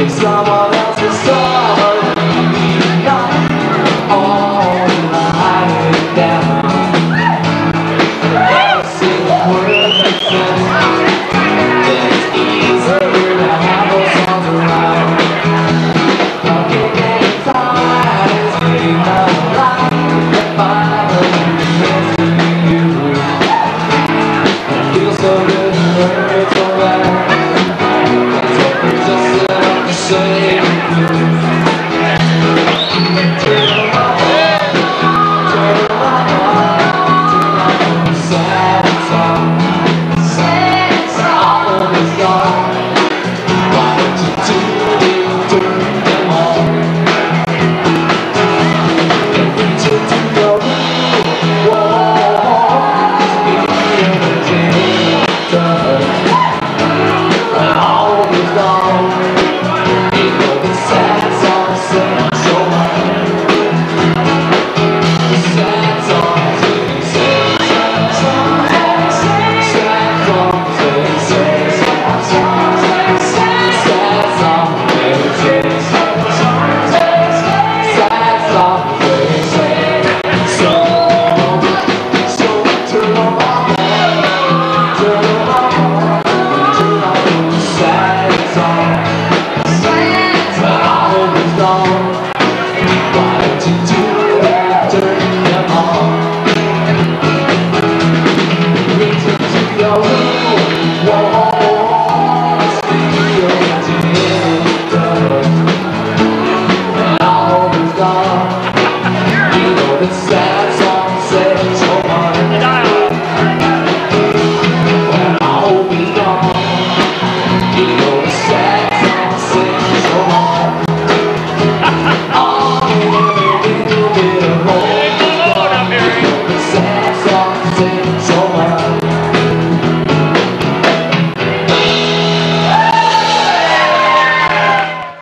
Someone else's summer, not all lying down. See the word makes sense, then it's easier to have those songs around. I'm getting tired, it's getting out of line, and finally missing you. I feel so good and hurt so bad.